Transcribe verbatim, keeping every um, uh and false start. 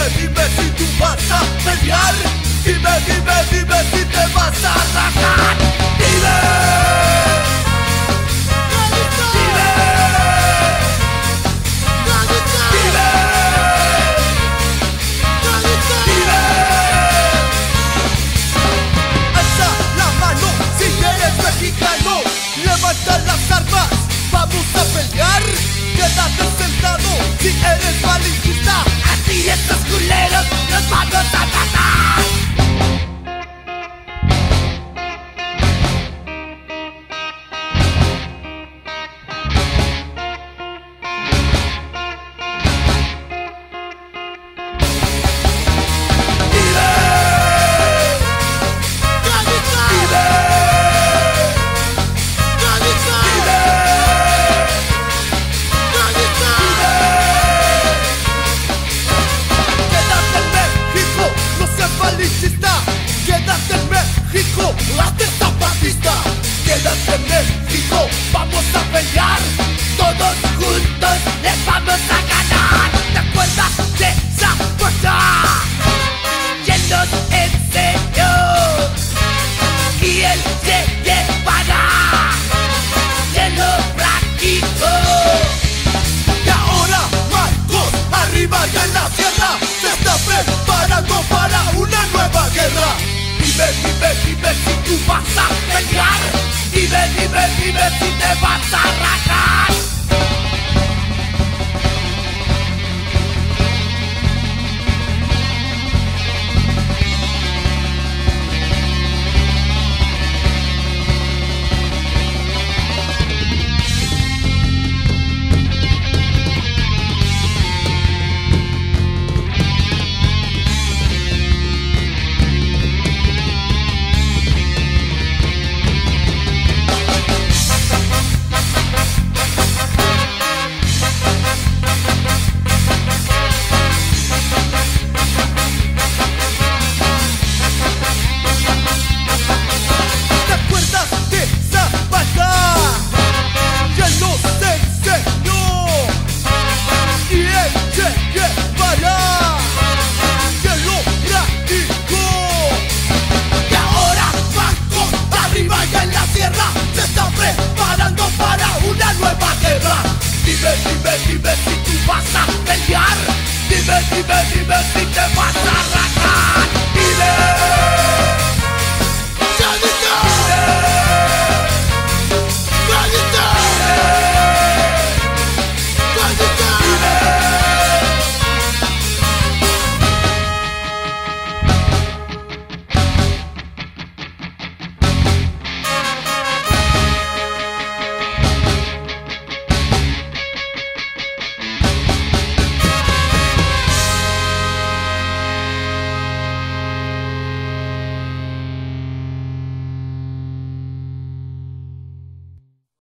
dime si tú vas a pelear. Dime, dime, dime si te vas a rajar. Dime. Dime. Dime. Dime. Alza la mano si eres mexicano. Levanta las armas, vamos a pelear. Quédate sentado si eres malinchista. Así estos culeros los vamos a matar. Quédate en México, hazte zapatista. Quédate en México, vamos a pelear. Todos juntos les vamos a ganar. ¿Te acuerdas de esa fuerza? ¿Quién nos enseñó? Y él se llevará. ¿Quién lo practicó? Y ahora Marcos, arriba y en la sierra, se está preparando para una nueva guerra. Dime, dime, dime si tú vas a pelear. Dime, dime, dime si te vas a rajar. Dime, dime, dime si tú vas a pelear. Dime, dime, dime si